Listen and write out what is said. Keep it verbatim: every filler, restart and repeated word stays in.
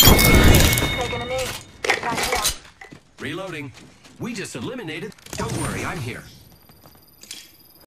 Taking a knee. Patching up. Reloading. We just eliminated... Don't worry, I'm here.